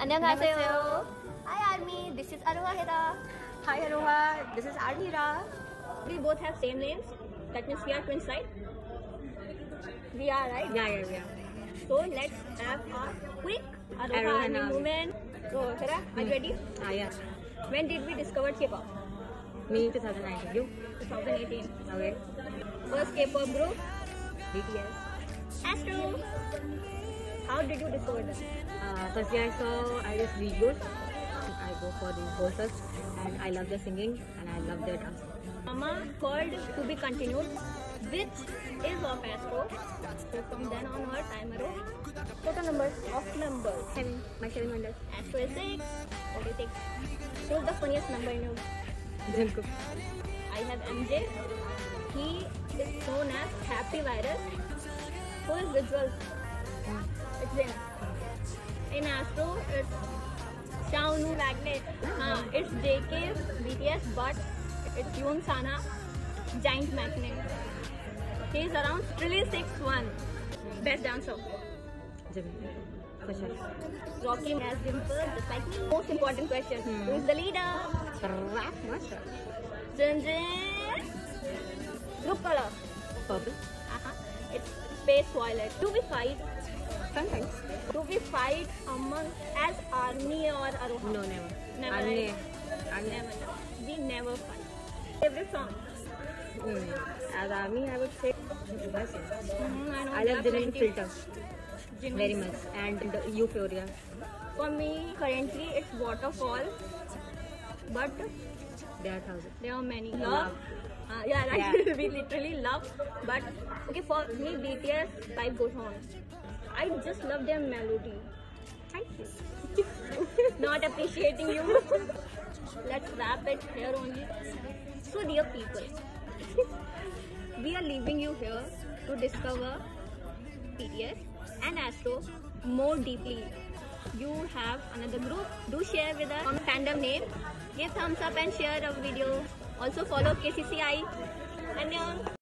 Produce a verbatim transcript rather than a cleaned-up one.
Annyeonghaseyo. Hi Army, this is Aroha Hira. Hi Aroha, this is Hira. We both have same names. That means we are twins, right? We are, right? Yeah, yeah, yeah. So let's have a quick Aroha Aroha Army Army. movement. So Hira, are you ready? Ah, yeah. When did we discover K-pop? Me, two thousand nineteen. You? twenty eighteen. Okay. First K-pop group? B T S. Astro. How did you discover them? Uh, firstly, I saw Iris videos. I go for the concerts and I love their singing and I love their dancing. Mama called to be continued, which is of Astro. So from then onwards, I'm a row. Total numbers of members. Seven. My seven wonders. Astro is six. forty-six. Who's the funniest number in you? Jungkook. I have M J. He is known as Happy Virus. Who is visual? Mm. It's Zayn. In Astro, it's Shaunu Magnet. Uh, it's J K, B T S, but it's Yoon Sana, Giant Magnet. He is around really six one. Best dancer. Jimmy. For sure. Rocky has dimple, just like me. Most important question. Hmm. Who is the leader? Rap master. Jin Jin. Group color. Purple. Uh-huh. It's Space Violet. Do we fight? Sometimes. Do we fight among as Army or Aroha? No, never. Never, Arne. right? Arne. Never. We never fight. Favorite song? Mm. As army, I would say. Mm, I, know I there love are Genuine plenty. Filter Genuine. very much and the Euphoria. For me, currently it's Waterfall, but There are thousands. there are many. Love. Love. Uh, yeah, right. Yeah. We literally love. But okay, for me, B T S life goes on. I just love their melody. Thank you. Not appreciating you. Let's wrap it here only. So dear people, we are leaving you here to discover B T S and Astro more deeply. You have another group. Do share with us comment fandom name. Give thumbs up and share our video. Also follow K C C I. Annyeong.